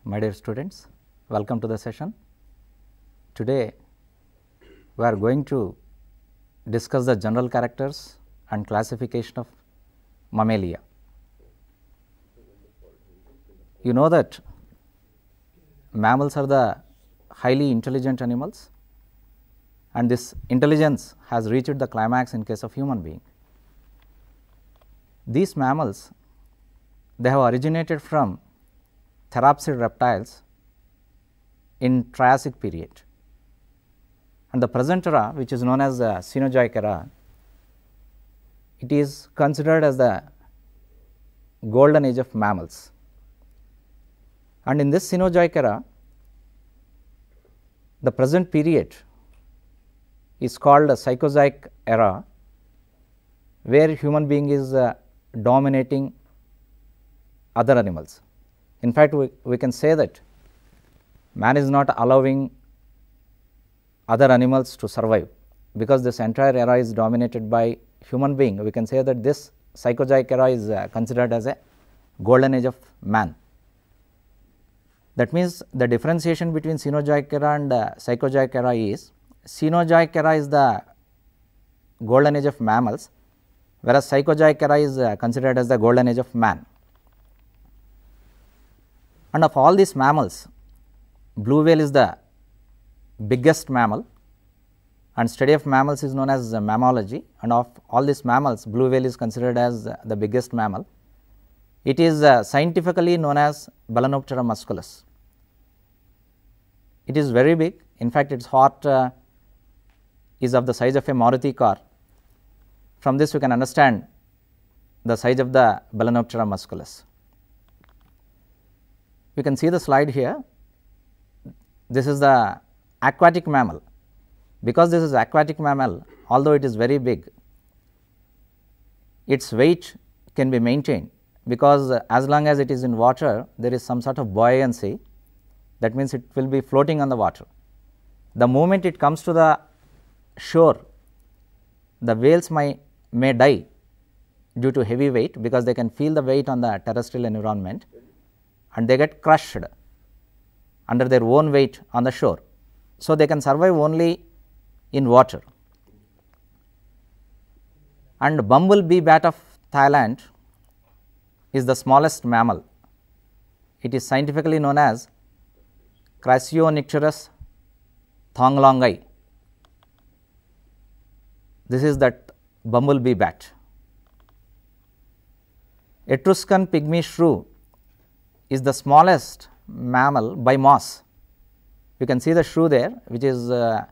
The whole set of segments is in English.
My dear students, welcome to the session. Today, we are going to discuss the general characters and classification of Mammalia. You know that mammals are the highly intelligent animals, and this intelligence has reached the climax in case of human being. These mammals, they have originated from therapsid reptiles in Triassic period, and the present era, which is known as the Cenozoic era, it is considered as the golden age of mammals. And in this Cenozoic era, the present period is called the Cenozoic era, where human being is dominating other animals. In fact, we can say that man is not allowing other animals to survive, because this entire era is dominated by human being. We can say that this Cenozoic era is considered as a golden age of man. That means, the differentiation between Cenozoic era and Cenozoic era is, Cenozoic era is the golden age of mammals, whereas Cenozoic era is considered as the golden age of man. And of all these mammals, blue whale is the biggest mammal, and study of mammals is known as mammalogy, and of all these mammals, blue whale is considered as the biggest mammal. It is scientifically known as Balanoptera musculus. It is very big. In fact, its heart is of the size of a Maruti car. From this, we can understand the size of the Balanoptera musculus. We can see the slide here. This is the aquatic mammal. Because this is aquatic mammal, although it is very big, its weight can be maintained, because as long as it is in water, there is some sort of buoyancy. That means, it will be floating on the water. The moment it comes to the shore, the whales may die due to heavy weight, because they can feel the weight on the terrestrial environment, and they get crushed under their own weight on the shore. So, they can survive only in water. And bumblebee bat of Thailand is the smallest mammal. It is scientifically known as Crassionycterus thonglongi. This is that bumblebee bat. Etruscan pygmy shrew is the smallest mammal by mass. You can see the shrew there, which is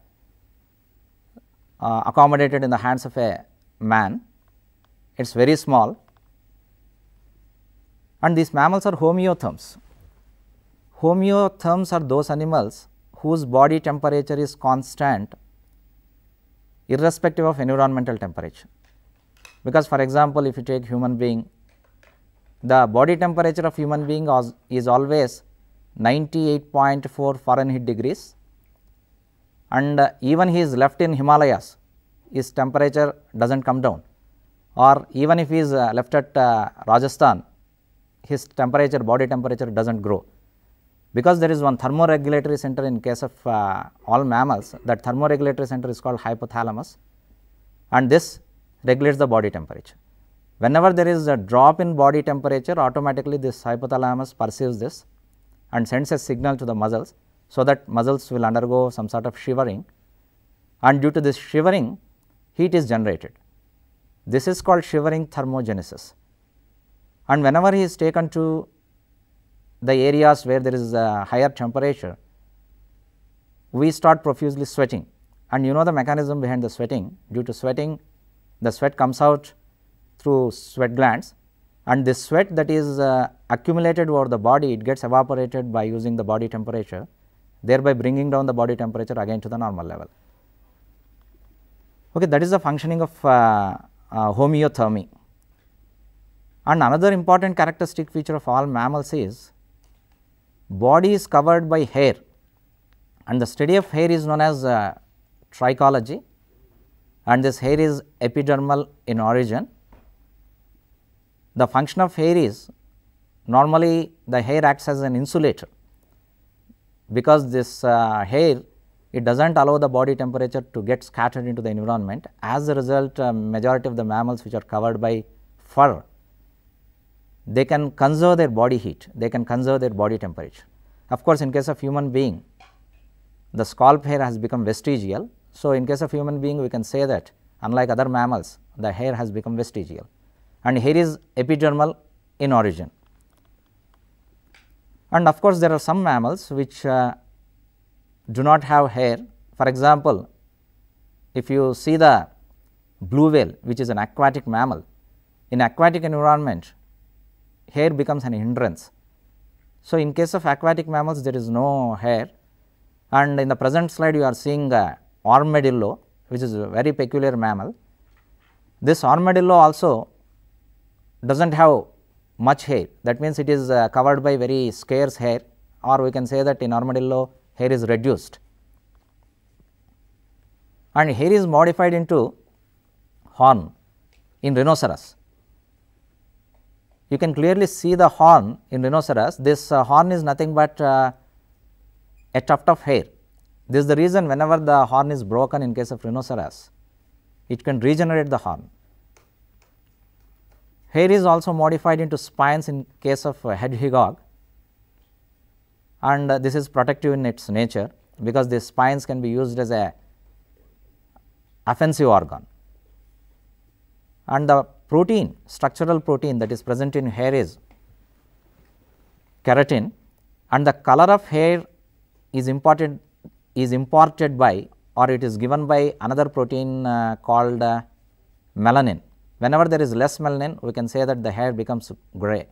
accommodated in the hands of a man. It is very small, and these mammals are homeotherms. Homeotherms are those animals whose body temperature is constant irrespective of environmental temperature. Because, for example, if you take human being, the body temperature of human being is always 98.4 Fahrenheit degrees, and even he is left in Himalayas, his temperature does not come down, or even if he is left at Rajasthan, his temperature, body temperature does not grow, because there is one thermoregulatory center in case of all mammals. That thermoregulatory center is called hypothalamus, and this regulates the body temperature. Whenever there is a drop in body temperature, automatically this hypothalamus perceives this and sends a signal to the muscles, so that muscles will undergo some sort of shivering, and due to this shivering, heat is generated. This is called shivering thermogenesis. And whenever he is taken to the areas where there is a higher temperature, we start profusely sweating, and you know the mechanism behind the sweating. Due to sweating, the sweat comes out through sweat glands, and this sweat that is accumulated over the body, it gets evaporated by using the body temperature, thereby bringing down the body temperature again to the normal level. Okay, that is the functioning of homeothermy. And another important characteristic feature of all mammals is body is covered by hair, and the study of hair is known as trichology, and this hair is epidermal in origin. The function of hair is, normally the hair acts as an insulator, because this hair, it does not allow the body temperature to get scattered into the environment. As a result, majority of the mammals which are covered by fur, they can conserve their body heat, they can conserve their body temperature. Of course, in case of human being, the scalp hair has become vestigial. So, in case of human being, we can say that unlike other mammals, the hair has become vestigial, and hair is epidermal in origin. And of course, there are some mammals which do not have hair. For example, if you see the blue whale, which is an aquatic mammal, in aquatic environment, hair becomes an hindrance. So, in case of aquatic mammals, there is no hair, and in the present slide you are seeing armadillo, which is a very peculiar mammal. This armadillo also does not have much hair, that means it is covered by very scarce hair, or we can say that in armadillo hair is reduced, and hair is modified into horn in rhinoceros. You can clearly see the horn in rhinoceros. This horn is nothing but a tuft of hair. This is the reason whenever the horn is broken in case of rhinoceros, it can regenerate the horn. Hair is also modified into spines in case of hedgehog, and this is protective in its nature, because the spines can be used as a offensive organ. And the protein, structural protein that is present in hair is keratin, and the color of hair is imparted by, or it is given by another protein called melanin. Whenever there is less melanin, we can say that the hair becomes gray.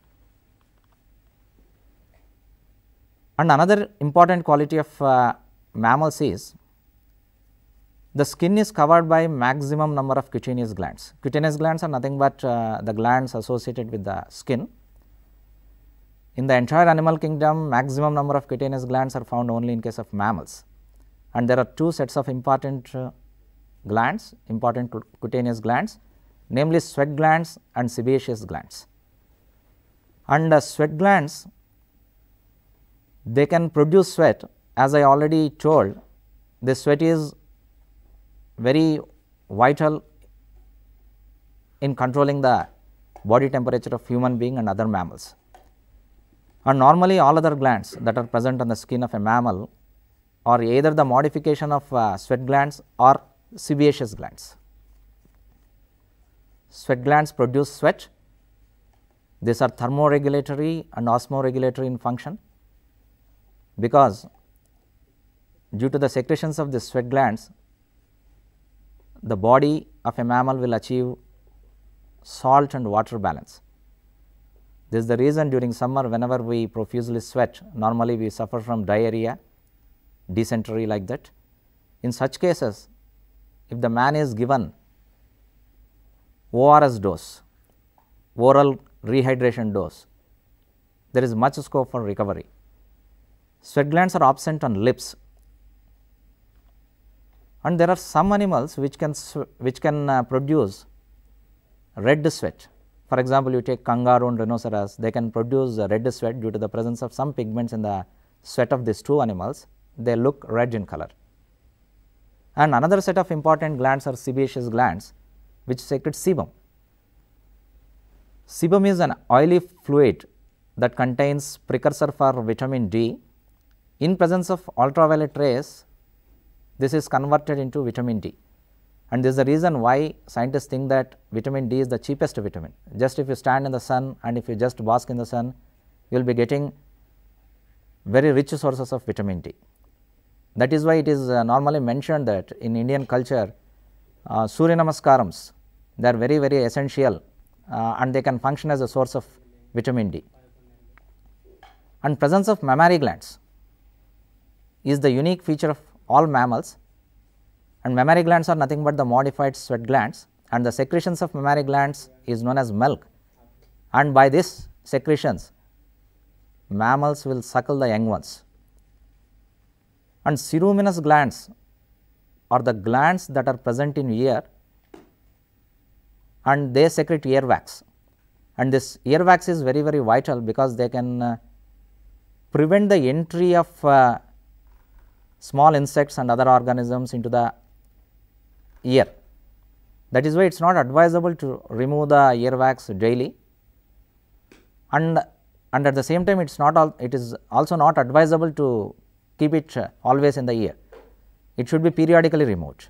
And another important quality of mammals is the skin is covered by maximum number of cutaneous glands. Cutaneous glands are nothing but the glands associated with the skin. In the entire animal kingdom, maximum number of cutaneous glands are found only in case of mammals, and there are two sets of important glands, important cutaneous glands, namely sweat glands and sebaceous glands. And sweat glands, they can produce sweat. As I already told, the sweat is very vital in controlling the body temperature of human being and other mammals. And normally all other glands that are present on the skin of a mammal are either the modification of sweat glands or sebaceous glands. Sweat glands produce sweat. These are thermoregulatory and osmoregulatory in function, because due to the secretions of the sweat glands, the body of a mammal will achieve salt and water balance. This is the reason during summer, whenever we profusely sweat, normally we suffer from diarrhea, dysentery, like that. In such cases, if the man is given ORS dose, oral rehydration dose, there is much scope for recovery. Sweat glands are absent on lips, and there are some animals which can produce red sweat. For example, you take kangaroo and rhinoceros, they can produce red sweat due to the presence of some pigments in the sweat of these two animals. They look red in color. And another set of important glands are sebaceous glands, which secrete sebum. Sebum is an oily fluid that contains precursor for vitamin D. In presence of ultraviolet rays, this is converted into vitamin D, and this is the reason why scientists think that vitamin D is the cheapest vitamin. Just if you stand in the sun and if you just bask in the sun, you will be getting very rich sources of vitamin D. That is why it is normally mentioned that in Indian culture, Surya Namaskarams, they are very, very essential, and they can function as a source of vitamin D. And presence of mammary glands is the unique feature of all mammals, and mammary glands are nothing but the modified sweat glands, and the secretions of mammary glands is known as milk, and by this secretions mammals will suckle the young ones. And ceruminous glands are the glands that are present in ear, and they secrete earwax, and this earwax is very, very vital, because they can prevent the entry of small insects and other organisms into the ear. That is why it is not advisable to remove the ear wax daily, and at the same time it is also not advisable to keep it always in the ear. It should be periodically removed.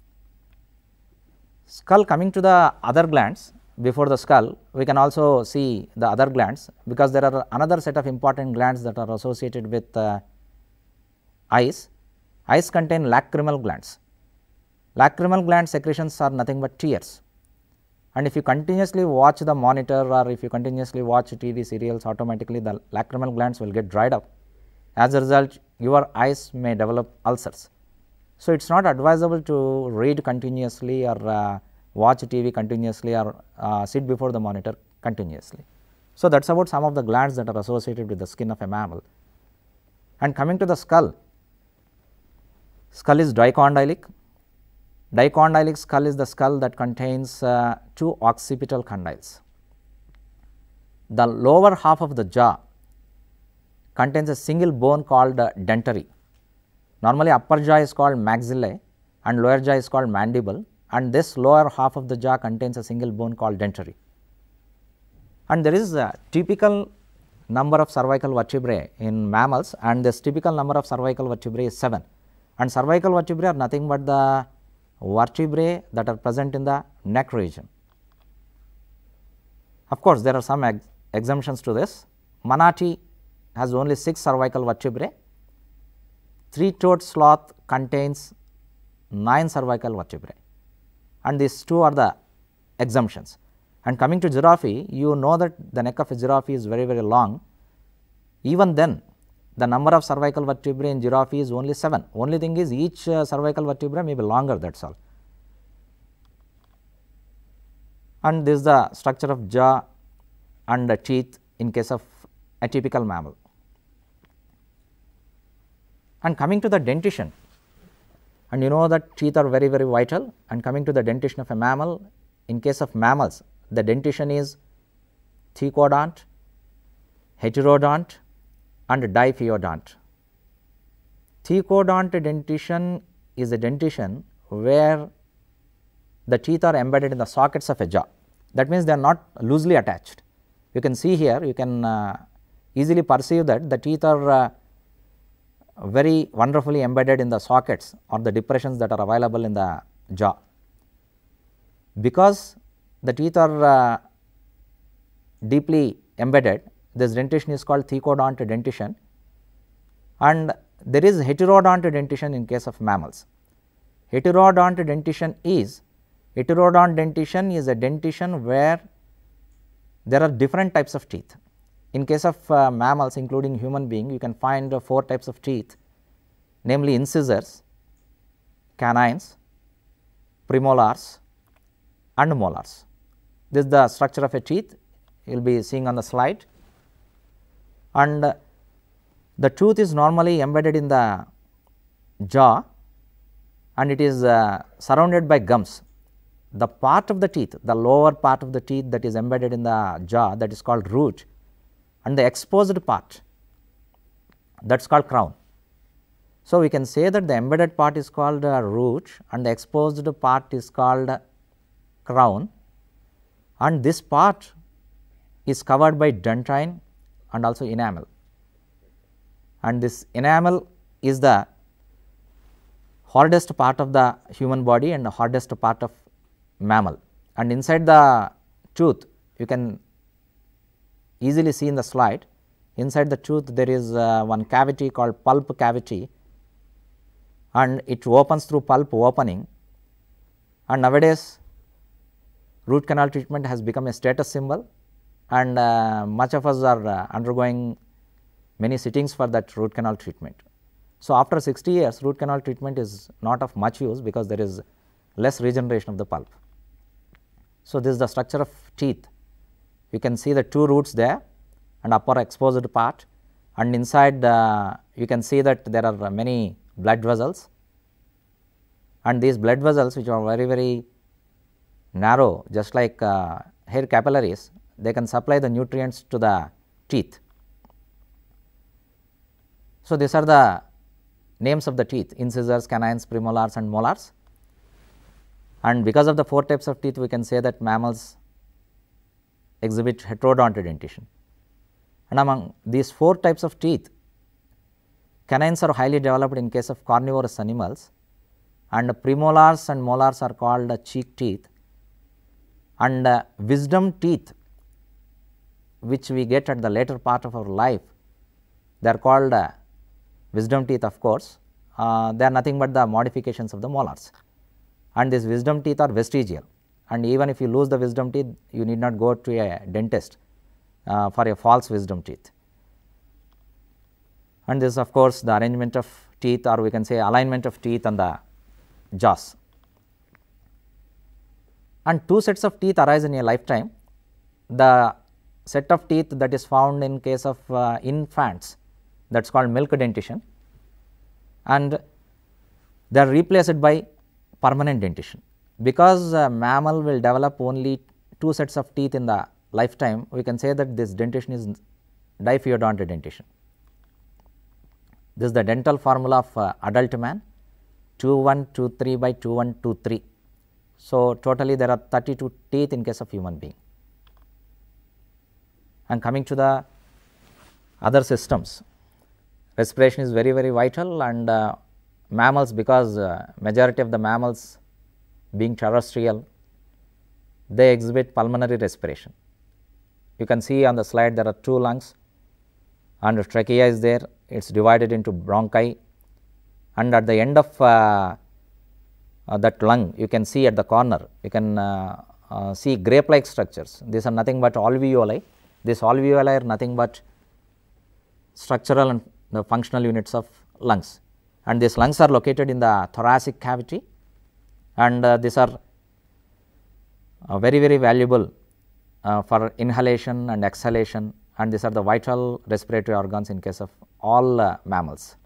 Skull, coming to the other glands, before the skull we can also see the other glands, because there are another set of important glands that are associated with eyes. Eyes contain lacrimal glands. Lacrimal gland secretions are nothing but tears, and if you continuously watch the monitor or if you continuously watch TV serials, automatically the lacrimal glands will get dried up. As a result, your eyes may develop ulcers. So, it is not advisable to read continuously or watch TV continuously or sit before the monitor continuously. So, that is about some of the glands that are associated with the skin of a mammal. And coming to the skull, skull is dicondylic. Dicondylic skull is the skull that contains two occipital condyles. The lower half of the jaw contains a single bone called dentary. Normally upper jaw is called maxillae and lower jaw is called mandible, and this lower half of the jaw contains a single bone called dentary. And there is a typical number of cervical vertebrae in mammals, and this typical number of cervical vertebrae is 7, and cervical vertebrae are nothing but the vertebrae that are present in the neck region. Of course, there are some exemptions to this. Manatee has only 6 cervical vertebrae. Three-toed sloth contains 9 cervical vertebrae, and these two are the exemptions. And coming to giraffe, you know that the neck of a giraffe is very, very long. Even then, the number of cervical vertebrae in giraffe is only 7. Only thing is each cervical vertebra may be longer, that is all. And this is the structure of jaw and the teeth in case of a typical mammal. And coming to the dentition, and you know that teeth are very, very vital, and coming to the dentition of a mammal, in case of mammals the dentition is thecodont, heterodont and diphyodont. Thecodont dentition is a dentition where the teeth are embedded in the sockets of a jaw. That means, they are not loosely attached. You can see here, you can easily perceive that the teeth are very wonderfully embedded in the sockets or the depressions that are available in the jaw. Because the teeth are deeply embedded, this dentition is called thecodont dentition, and there is heterodont dentition in case of mammals. Heterodont dentition is a dentition where there are different types of teeth. In case of mammals, including human being, you can find 4 types of teeth, namely incisors, canines, premolars and molars. This is the structure of a teeth, you will be seeing on the slide, and the tooth is normally embedded in the jaw and it is surrounded by gums. The part of the teeth, the lower part of the teeth that is embedded in the jaw, that is called root, and the exposed part, that is called crown. So, we can say that the embedded part is called root and the exposed part is called crown, and this part is covered by dentine and also enamel, and this enamel is the hardest part of the human body and the hardest part of mammal. And inside the tooth, you can easily see in the slide, inside the tooth there is one cavity called pulp cavity, and it opens through pulp opening, and nowadays root canal treatment has become a status symbol, and much of us are undergoing many sittings for that root canal treatment. So, after 60 years root canal treatment is not of much use, because there is less regeneration of the pulp. So, this is the structure of teeth. You can see the 2 roots there and upper exposed part, and inside you can see that there are many blood vessels, and these blood vessels, which are very, very narrow, just like hair capillaries, they can supply the nutrients to the teeth. So, these are the names of the teeth: incisors, canines, premolars and molars. And because of the 4 types of teeth, we can say that mammals exhibit heterodonted dentition. And among these 4 types of teeth, canines are highly developed in case of carnivorous animals, and premolars and molars are called cheek teeth, and wisdom teeth, which we get at the later part of our life, they are called wisdom teeth. Of course, they are nothing but the modifications of the molars, and these wisdom teeth are vestigial, and even if you lose the wisdom teeth, you need not go to a dentist for a false wisdom teeth. And this, of course, the arrangement of teeth, or we can say alignment of teeth on the jaws. And 2 sets of teeth arise in a lifetime. The set of teeth that is found in case of infants, that is called milk dentition, and they are replaced by permanent dentition. Because mammal will develop only 2 sets of teeth in the lifetime, we can say that this dentition is diphyodonted dentition. This is the dental formula of adult man: 2123 by 2123. So, totally there are 32 teeth in case of human being. And coming to the other systems, respiration is very vital, and mammals, because majority of the mammals being terrestrial, they exhibit pulmonary respiration. You can see on the slide there are 2 lungs, and trachea is there, it is divided into bronchi, and at the end of that lung, you can see at the corner, you can see grape like structures. These are nothing but alveoli. These alveoli are nothing but structural and the functional units of lungs, and these lungs are located in the thoracic cavity, and these are very valuable for inhalation and exhalation, and these are the vital respiratory organs in case of all mammals.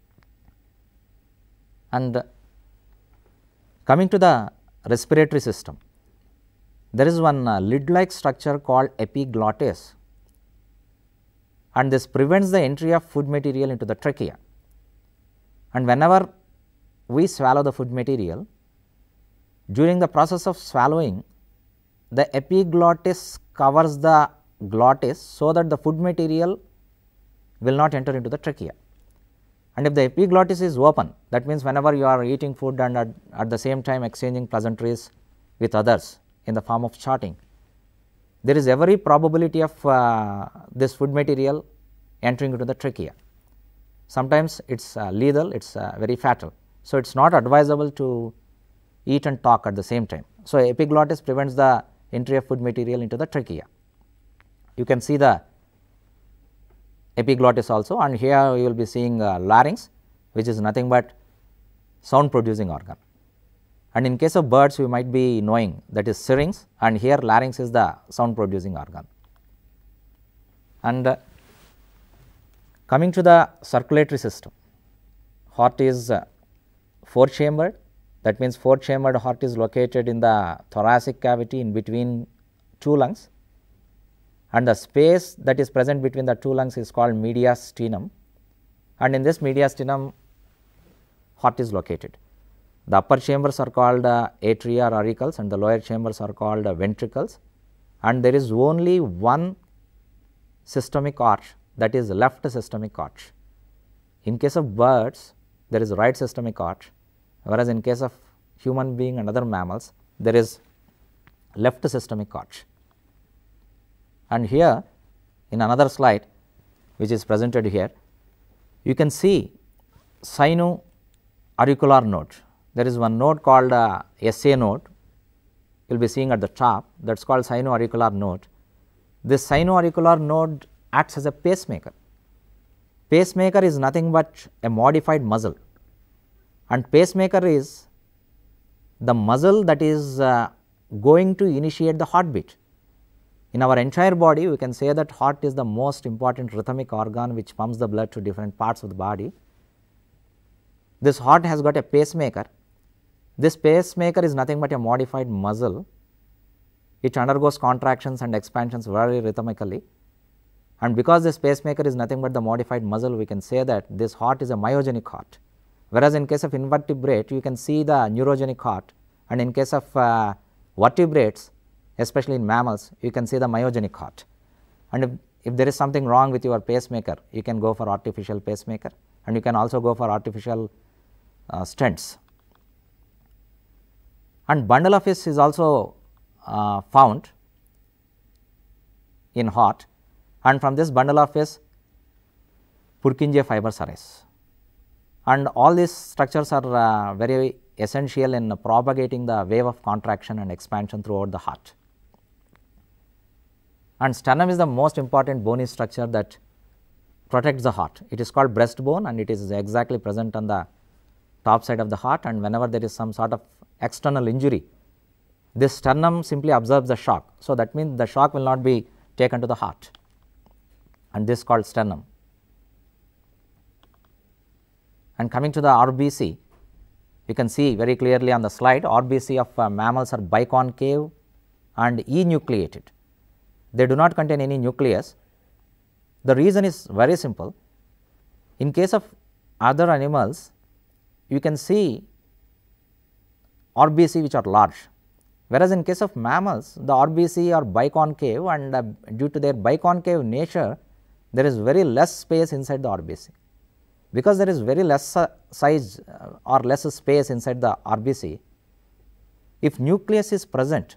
And coming to the respiratory system, there is one lid like structure called epiglottis, and this prevents the entry of food material into the trachea. And whenever we swallow the food material, during the process of swallowing, the epiglottis covers the glottis so that the food material will not enter into the trachea. And if the epiglottis is open, that means whenever you are eating food and at the same time exchanging pleasantries with others in the form of chatting, there is every probability of this food material entering into the trachea. Sometimes it is lethal, it is very fatal. So, it is not advisable to eat and talk at the same time. So, epiglottis prevents the entry of food material into the trachea. You can see the epiglottis also, and here you will be seeing larynx, which is nothing but sound producing organ. And in case of birds, we might be knowing that is syrinx, and here larynx is the sound producing organ. And coming to the circulatory system, heart is 4 chambered, that means 4 chambered heart is located in the thoracic cavity in between 2 lungs, and the space that is present between the 2 lungs is called mediastinum, and in this mediastinum heart is located. The upper chambers are called atria or auricles, and the lower chambers are called ventricles, and there is only one systemic arch, that is left systemic arch. In case of birds, there is right systemic arch, whereas in case of human being and other mammals, there is left systemic arch. And here in another slide which is presented here, you can see sino-auricular node. There is one node called SA node, you will be seeing at the top, that is called sino-auricular node. This sino-auricular node acts as a pacemaker. Pacemaker is nothing but a modified muscle, and pacemaker is the muscle that is going to initiate the heartbeat. In our entire body, we can say that heart is the most important rhythmic organ which pumps the blood to different parts of the body. This heart has got a pacemaker. This pacemaker is nothing but a modified muscle. It undergoes contractions and expansions very rhythmically, and because this pacemaker is nothing but the modified muscle, we can say that this heart is a myogenic heart. Whereas in case of invertebrate, you can see the neurogenic heart, and in case of vertebrates, especially in mammals, you can see the myogenic heart. And if there is something wrong with your pacemaker, you can go for artificial pacemaker, and you can also go for artificial stents. And bundle of his is also found in heart, and from this bundle of his Purkinje fibers arise. And all these structures are very essential in propagating the wave of contraction and expansion throughout the heart. And sternum is the most important bony structure that protects the heart. It is called breastbone, and it is exactly present on the top side of the heart, and whenever there is some sort of external injury, this sternum simply absorbs the shock. So, that means the shock will not be taken to the heart, and this is called sternum. And coming to the RBC, you can see very clearly on the slide, RBC of mammals are biconcave and enucleated. They do not contain any nucleus. The reason is very simple. In case of other animals, you can see RBC which are large, whereas in case of mammals, the RBC are biconcave, and due to their biconcave nature, there is very less space inside the RBC. Because there is very less size or less space inside the RBC, if nucleus is present,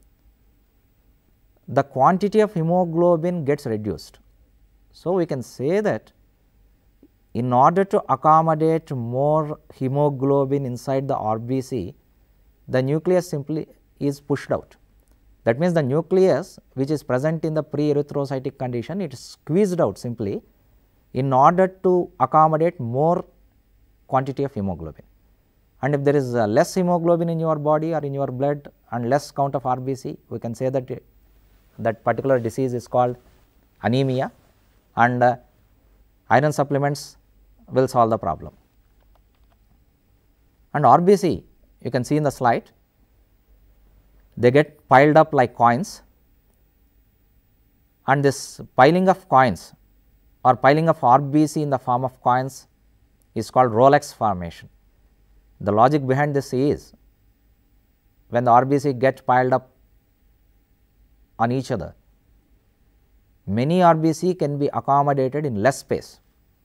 the quantity of hemoglobin gets reduced. So, we can say that in order to accommodate more hemoglobin inside the RBC, the nucleus simply is pushed out. That means, the nucleus which is present in the pre-erythrocytic condition, it is squeezed out simply in order to accommodate more quantity of hemoglobin. And if there is less hemoglobin in your body or in your blood and less count of RBC, we can say that that particular disease is called anemia, and iron supplements will solve the problem. And RBC, you can see in the slide, they get piled up like coins, and this piling of coins or piling of RBC in the form of coins is called Rolex formation. The logic behind this is, when the RBC get piled up on each other, many RBC can be accommodated in less space.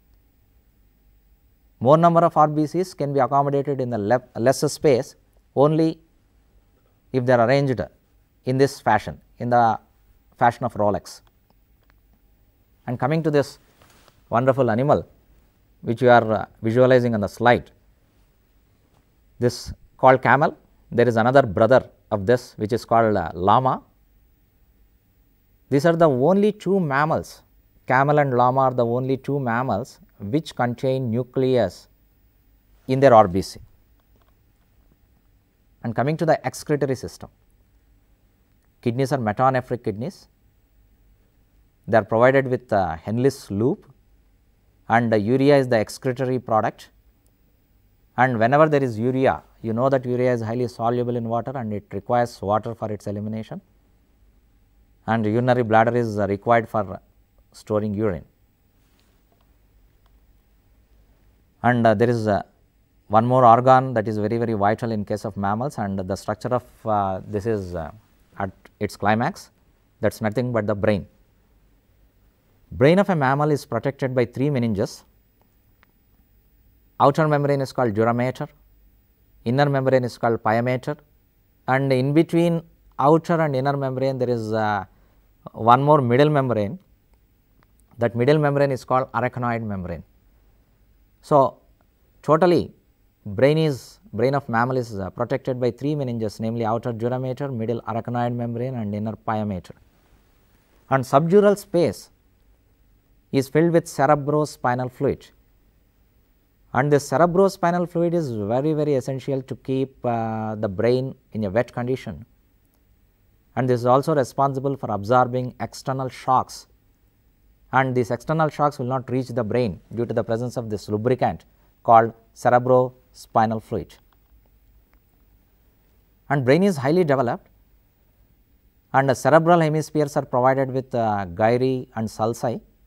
More number of RBCs can be accommodated in the lesser space only if they are arranged in this fashion, in the fashion of Rolex. And coming to this wonderful animal which you are visualizing on the slide, this called camel. There is another brother of this which is called llama. These are the only two mammals, camel and llama are the only two mammals which contain nucleus in their RBC. And coming to the excretory system, kidneys are metanephric kidneys. They are provided with Henle's loop, and urea is the excretory product. And whenever there is urea, you know that urea is highly soluble in water and it requires water for its elimination, and urinary bladder is required for storing urine. And there is one more organ that is very vital in case of mammals, and the structure of this is at its climax, that is nothing but the brain. Brain of a mammal is protected by three meninges. Outer membrane is called dura mater, inner membrane is called pia mater, and in between outer and inner membrane there is one more middle membrane. That middle membrane is called arachnoid membrane. So, totally brain of mammal is protected by three meninges, namely outer dura mater, middle arachnoid membrane and inner pia mater. And subdural space is filled with cerebrospinal fluid, and this cerebrospinal fluid is very essential to keep the brain in a wet condition, and this is also responsible for absorbing external shocks, and these external shocks will not reach the brain due to the presence of this lubricant called cerebrospinal fluid. And brain is highly developed, and the cerebral hemispheres are provided with gyri and sulci,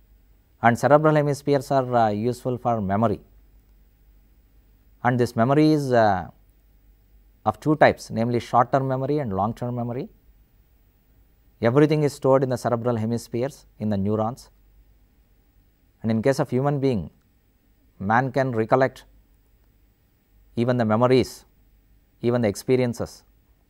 and cerebral hemispheres are useful for memory, and this memory is of two types, namely short term memory and long term memory. Everything is stored in the cerebral hemispheres in the neurons, and in case of human being, man can recollect even the memories, even the experiences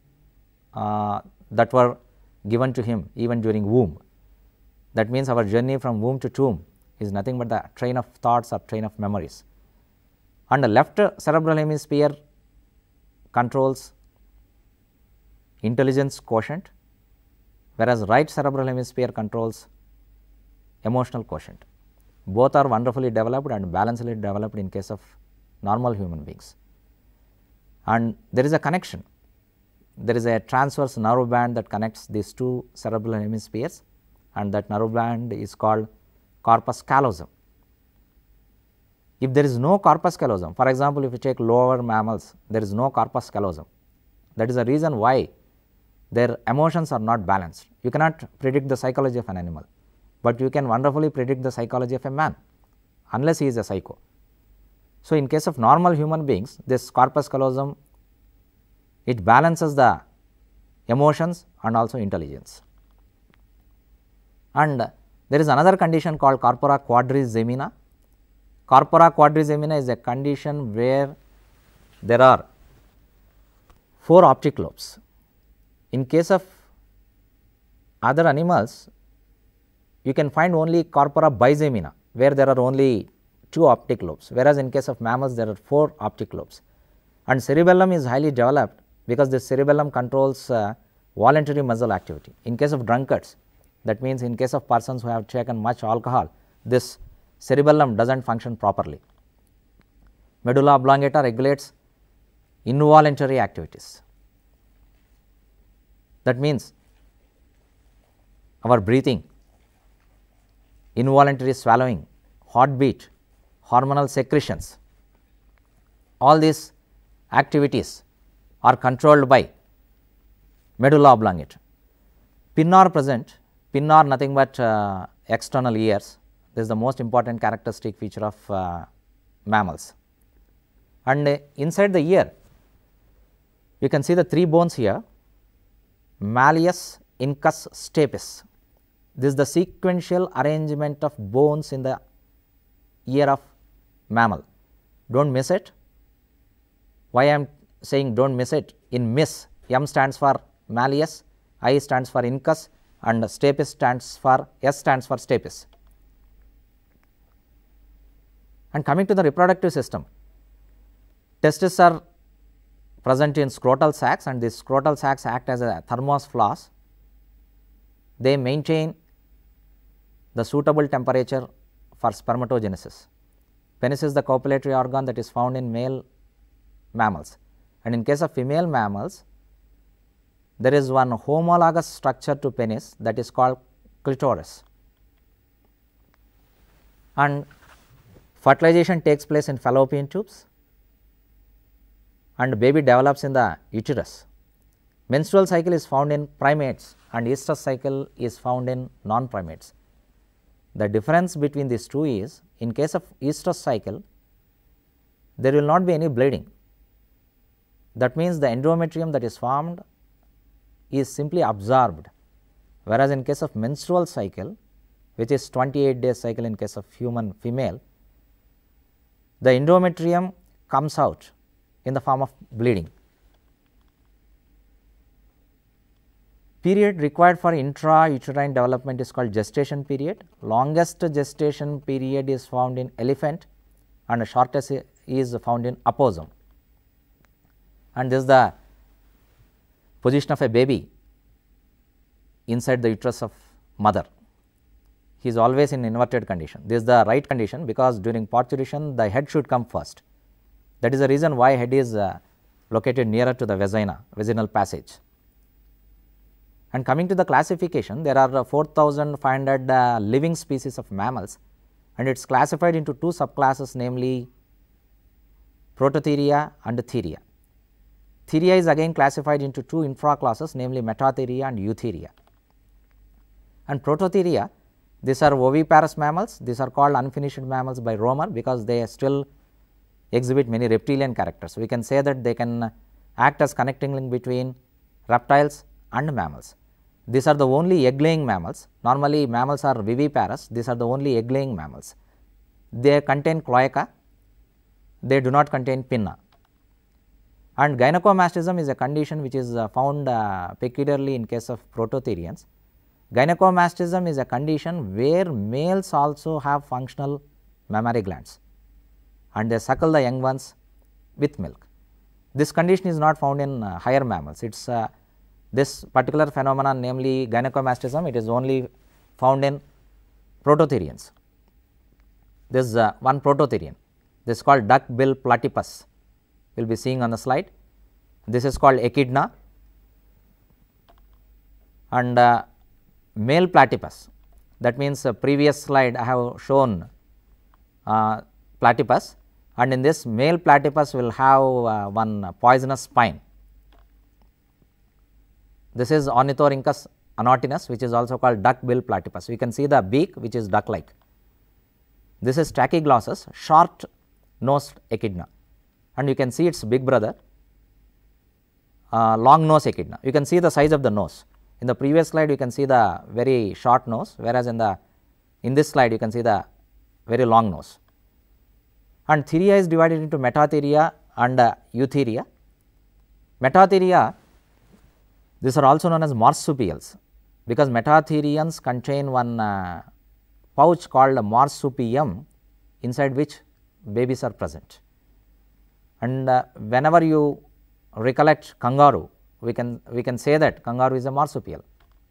that were given to him even during womb. That means our journey from womb to tomb is nothing but the train of thoughts or train of memories. And the left cerebral hemisphere controls intelligence quotient, whereas right cerebral hemisphere controls emotional quotient. Both are wonderfully developed and balancedly developed in case of normal human beings. And there is a connection. There is a transverse nerve band that connects these two cerebral hemispheres, and that nerve band is called corpus callosum. If there is no corpus callosum, for example, if you take lower mammals, there is no corpus callosum. That is the reason why their emotions are not balanced. You cannot predict the psychology of an animal, but you can wonderfully predict the psychology of a man, unless he is a psycho. So, in case of normal human beings, this corpus callosum, it balances the emotions and also intelligence. And there is another condition called corpora quadrigemina. Corpora quadrigemina is a condition where there are 4 optic lobes. In case of other animals, you can find only corpora bigemina, where there are only 2 optic lobes, whereas in case of mammals there are 4 optic lobes. And cerebellum is highly developed because the cerebellum controls voluntary muscle activity. In case of drunkards, that means in case of persons who have taken much alcohol, this cerebellum does not function properly. Medulla oblongata regulates involuntary activities. That means our breathing, involuntary swallowing, heartbeat, hormonal secretions, all these activities are controlled by medulla oblongata. Pin are present. Pin are nothing but external ears. This is the most important characteristic feature of mammals. And inside the ear, you can see the 3 bones here: malleus, incus, stapes. This is the sequential arrangement of bones in the ear of mammal. Do not miss it. Why I am saying do not miss it? In miss, M stands for malleus, I stands for incus, and stapes stands for S stands for stapes. And coming to the reproductive system, testes are present in scrotal sacs, and these scrotal sacs act as a thermos flask. They maintain the suitable temperature for spermatogenesis. Penis is the copulatory organ that is found in male mammals, and in case of female mammals, there is one homologous structure to penis that is called clitoris. And fertilization takes place in fallopian tubes, and baby develops in the uterus. Menstrual cycle is found in primates and estrous cycle is found in non-primates. The difference between these two is, in case of estrous cycle, there will not be any bleeding. That means the endometrium that is formed is simply absorbed, whereas in case of menstrual cycle, which is 28 days cycle in case of human female, the endometrium comes out in the form of bleeding. Period required for intrauterine development is called gestation period. Longest gestation period is found in elephant and shortest is found in opossum. And this is the position of a baby inside the uterus of mother. He is always in inverted condition. This is the right condition, because during parturition the head should come first. That is the reason why head is located nearer to the vagina, vaginal passage. And coming to the classification, there are 4,500 living species of mammals, and it is classified into 2 subclasses, namely Prototheria and Theria. Theria is again classified into 2 infraclasses, namely Metatheria and Eutheria. And Prototheria These are oviparous mammals. These are called unfinished mammals by Romer because they still exhibit many reptilian characters. We can say that they can act as connecting link between reptiles and mammals. These are the only egg laying mammals. Normally mammals are viviparous. These are the only egg laying mammals. They contain cloaca. They do not contain pinna. And gynecomastism is a condition which is found peculiarly in case of prototherians. Gynecomastism is a condition where males also have functional mammary glands and they suckle the young ones with milk. This condition is not found in higher mammals. It is this particular phenomenon, namely gynecomastism, it is only found in prototherians. This is one prototherian. This is called duck-bill platypus. We will be seeing on the slide. This is called echidna, and male platypus. That means previous slide I have shown platypus, and in this male platypus will have one poisonous spine. This is Ornithorhynchus anotinus, which is also called duck-bill platypus. We can see the beak which is duck like. This is Tachyglossus, short nosed echidna, and you can see its big brother, long nose echidna. You can see the size of the nose. In the previous slide you can see the very short nose, whereas in this slide you can see the very long nose. And theria is divided into metatheria and eutheria. Metatheria, these are also known as marsupials, because metatherians contain one pouch called marsupium, inside which babies are present. And whenever you recollect kangaroo, we can say that kangaroo is a marsupial.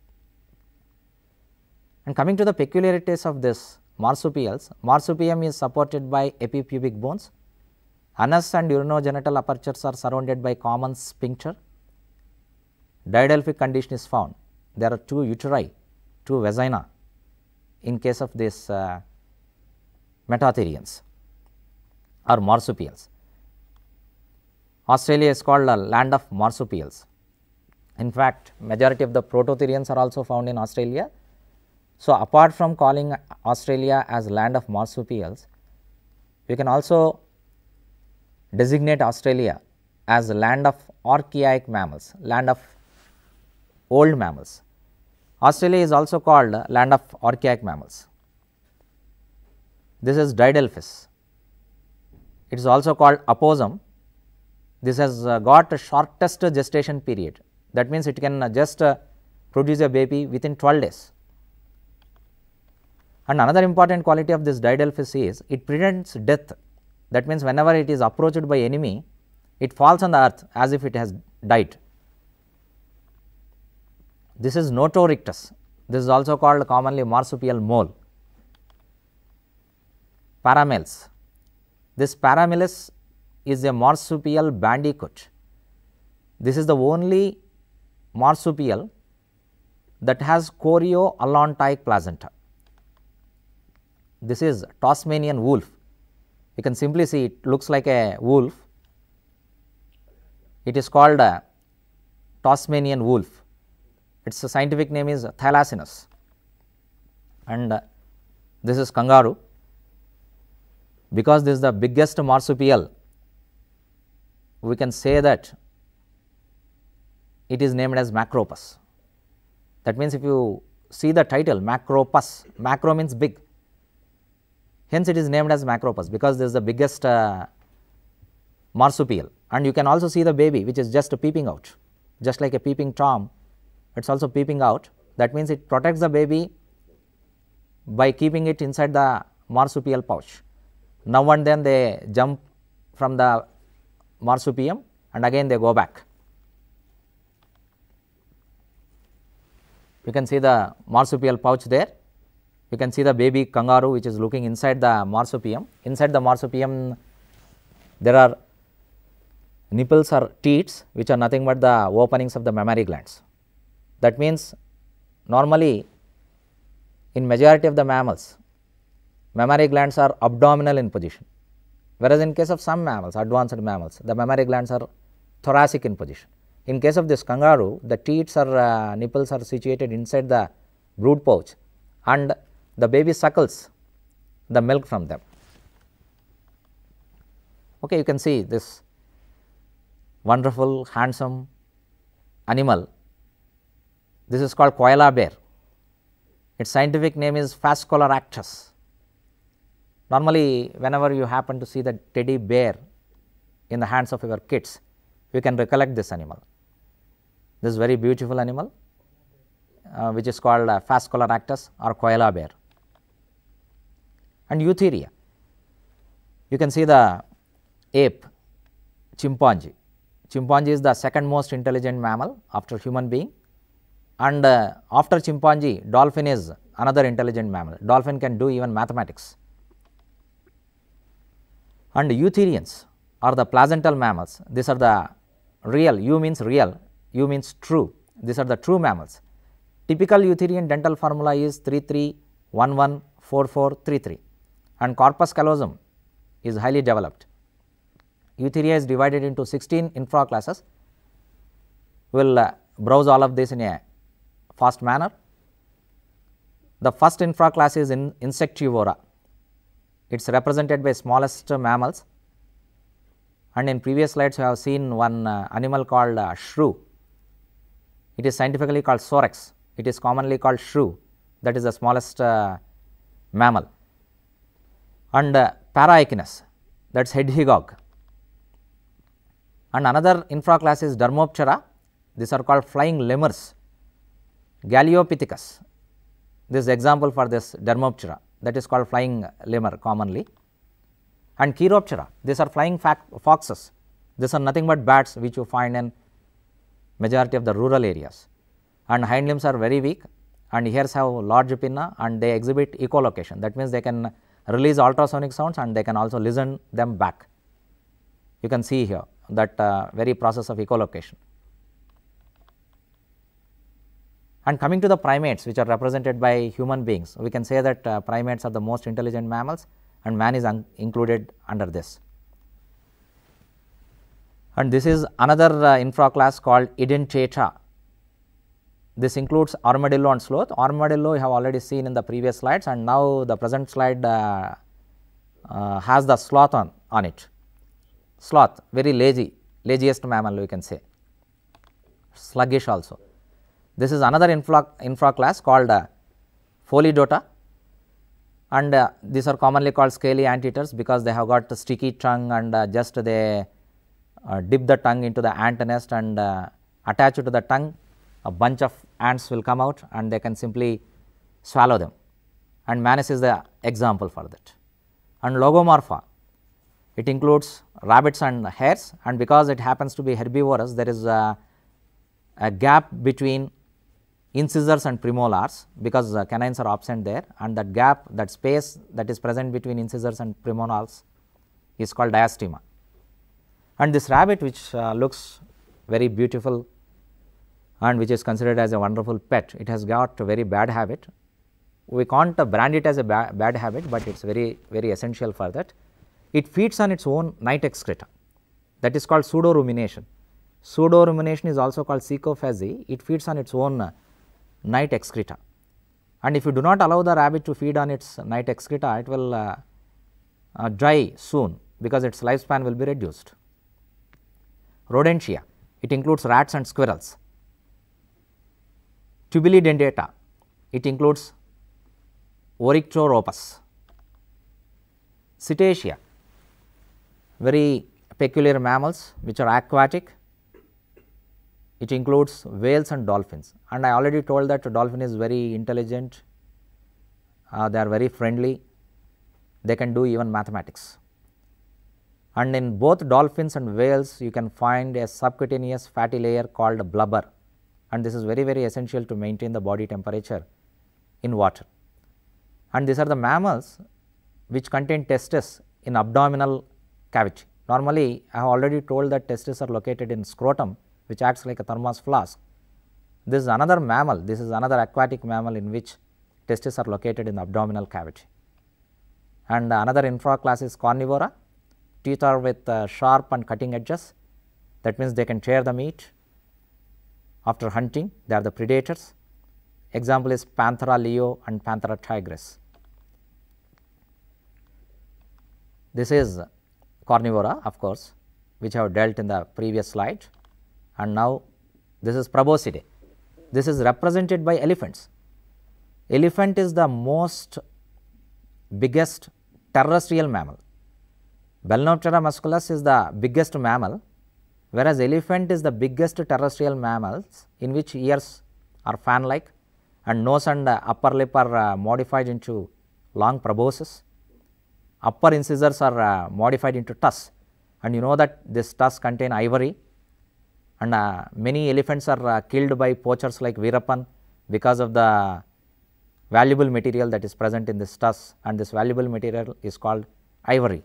And coming to the peculiarities of this marsupials, marsupium is supported by epipubic bones. Anus and urinogenital apertures are surrounded by common sphincter. Didelphic condition is found. There are 2 uteri, 2 vagina in case of this metatherians or marsupials. Australia is called a land of marsupials. In fact, majority of the prototherians are also found in Australia. So, apart from calling Australia as land of marsupials, you can also designate Australia as land of archaic mammals, land of old mammals. Australia is also called land of archaic mammals. This is Didelphis. It is also called opossum. This has got a shortest gestation period. That means it can just produce a baby within 12 days. And another important quality of this Didelphis is it prevents death. That means whenever it is approached by enemy, it falls on the earth as if it has died. This is Notorictus. This is also called commonly marsupial mole. Paramels. This Parameles is a marsupial bandicoot. This is the only marsupial that has chorioallantoic placenta. This is Tasmanian wolf. You can simply see it looks like a wolf. It is called a Tasmanian wolf. Its scientific name is Thalassinus, and this is kangaroo. Because this is the biggest marsupial, we can say that it is named as Macropus. That means, if you see the title Macropus, macro means big, hence it is named as Macropus, because this is the biggest marsupial. And you can also see the baby which is just peeping out, just like a peeping Tom, it is also peeping out. That means, it protects the baby by keeping it inside the marsupial pouch. Now and then they jump from the marsupium and again they go back. You can see the marsupial pouch there. You can see the baby kangaroo which is looking inside the marsupium. Inside the marsupium there are nipples or teats which are nothing but the openings of the mammary glands. That means, normally in majority of the mammals, mammary glands are abdominal in position, whereas in case of some mammals, advanced mammals, the mammary glands are thoracic in position. In case of this kangaroo, the teats or nipples are situated inside the brood pouch and the baby suckles the milk from them. Okay, you can see this wonderful handsome animal. This is called koala bear. Its scientific name is Phascolarctos. Normally, whenever you happen to see the teddy bear in the hands of your kids, you can recollect this animal. This very beautiful animal which is called Phascolarctos or koala bear. And Eutheria, you can see the ape, chimpanzee. Chimpanzee is the second most intelligent mammal after human being, and after chimpanzee, dolphin is another intelligent mammal. Dolphin can do even mathematics. And eutherians are the placental mammals. These are the real, U means real, U means true. These are the true mammals. Typical eutherian dental formula is 33114433, and corpus callosum is highly developed. Eutheria is divided into 16 infraclasses. We will browse all of this in a fast manner. The first infraclass is Insectivora. It is represented by smallest mammals, and in previous slides you have seen one animal called shrew. It is scientifically called Sorex. It is commonly called shrew, that is the smallest mammal. And Paraechinus, that is hedgehog. And another infraclass is Dermoptera. These are called flying lemurs. Galeopithecus, this is example for this Dermoptera, that is called flying lemur commonly. And Chiroptera, these are flying foxes. These are nothing but bats which you find in majority of the rural areas. And hind limbs are very weak, and ears have large pinna, and they exhibit echolocation. That means they can release ultrasonic sounds and they can also listen them back. You can see here that very process of echolocation. And coming to the primates which are represented by human beings, we can say that primates are the most intelligent mammals, and man is included under this. And this is another infraclass called Edentata. This includes armadillo and sloth. Armadillo you have already seen in the previous slides, and now the present slide has the sloth on it. Sloth, very laziest mammal we can say, sluggish also. This is another infraclass called Pholidota, and these are commonly called scaly anteaters because they have got a sticky tongue, and just they dip the tongue into the ant nest and attach it to the tongue. A bunch of ants will come out and they can simply swallow them, and Manus is the example for that. And Logomorpha, it includes rabbits and hares, and because it happens to be herbivorous, there is a gap between incisors and premolars because canines are absent there, and that gap, that space that is present between incisors and premolars is called diastema. And this rabbit, which looks very beautiful and which is considered as a wonderful pet, it has got a very bad habit. We can't brand it as a bad habit, but it is very essential for that. It feeds on its own night excreta, that is called pseudo rumination. Pseudo rumination is also called cecophagy. It feeds on its own night excreta, and if you do not allow the rabbit to feed on its night excreta, it will die soon because its lifespan will be reduced. Rodentia, it includes rats and squirrels. Tubulidendata, it includes Oryctorops. Cetacea, very peculiar mammals which are aquatic. It includes whales and dolphins, and I already told that dolphin is very intelligent, they are very friendly, they can do even mathematics. And in both dolphins and whales you can find a subcutaneous fatty layer called blubber, and this is very essential to maintain the body temperature in water. And these are the mammals which contain testes in abdominal cavity. Normally I have already told that testes are located in scrotum, which acts like a thermos flask. This is another mammal, this is another aquatic mammal in which testes are located in the abdominal cavity. And another infraclass is Carnivora. Teeth are with sharp and cutting edges, that means they can tear the meat after hunting, they are the predators. Example is Panthera leo and Panthera tigris. This is carnivora, of course, which I have dealt in the previous slide, and now this is Proboscidae. This is represented by elephants. Elephant is the most biggest terrestrial mammal. Balænoptera musculus is the biggest mammal, whereas elephant is the biggest terrestrial mammals, in which ears are fan like and nose and upper lip are modified into long proboscis. Upper incisors are modified into tusks, and you know that this tusks contain ivory, and many elephants are killed by poachers like Veerappan because of the valuable material that is present in this tusk, and this valuable material is called ivory.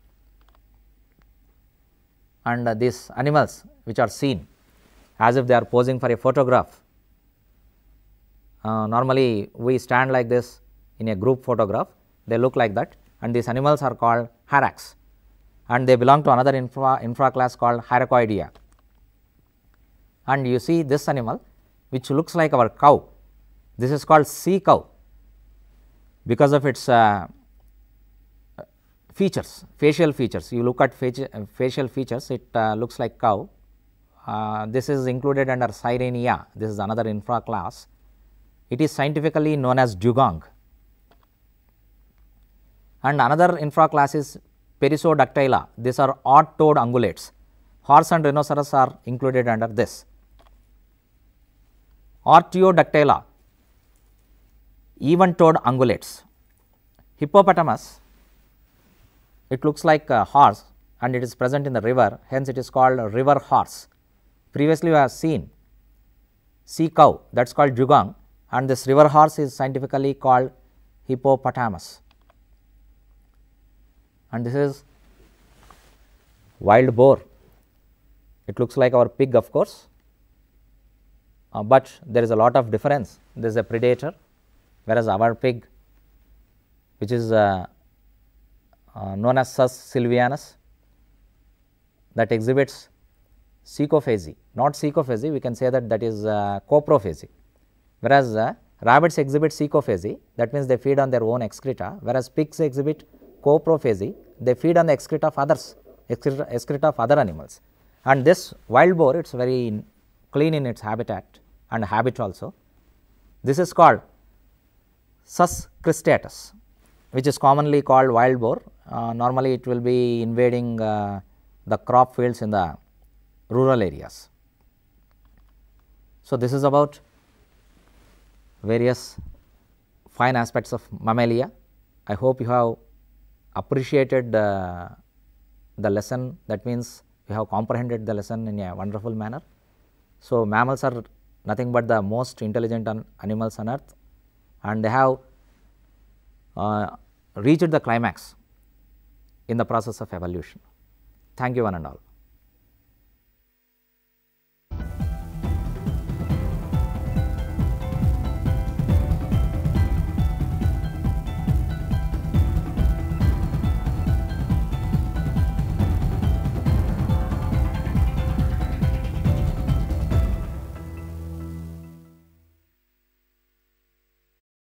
And these animals which are seen as if they are posing for a photograph, normally we stand like this in a group photograph, they look like that, and these animals are called hyrax, and they belong to another infraclass called Hyracoidea. And you see this animal which looks like our cow, this is called sea cow because of its features, facial features. You look at facial features, it looks like cow. This is included under Sirenia, this is another infraclass. It is scientifically known as dugong. And another infraclass is Perissodactyla, these are odd-toed ungulates. Horse and rhinoceros are included under this. Artiodactyla, even-toed ungulates. Hippopotamus, it looks like a horse and it is present in the river, hence it is called river horse. Previously we have seen sea cow, that is called dugong, and this river horse is scientifically called hippopotamus. And this is wild boar, it looks like our pig of course, but there is a lot of difference. There is a predator, whereas our pig, which is known as Sus sylvianus, that exhibits cecophagy, not cecophagy, we can say that that is coprophagy, whereas rabbits exhibit cecophagy, that means they feed on their own excreta, whereas pigs exhibit coprophagy, they feed on the excreta of others, excreta of other animals. And this wild boar, it is very clean in its habitat and habit also. This is called Sus cristatus, which is commonly called wild boar. Normally it will be invading the crop fields in the rural areas. So, this is about various fine aspects of mammalia. I hope you have appreciated the lesson, that means you have comprehended the lesson in a wonderful manner. So, mammals are nothing but the most intelligent animals on earth, and they have reached the climax in the process of evolution. Thank you one and all.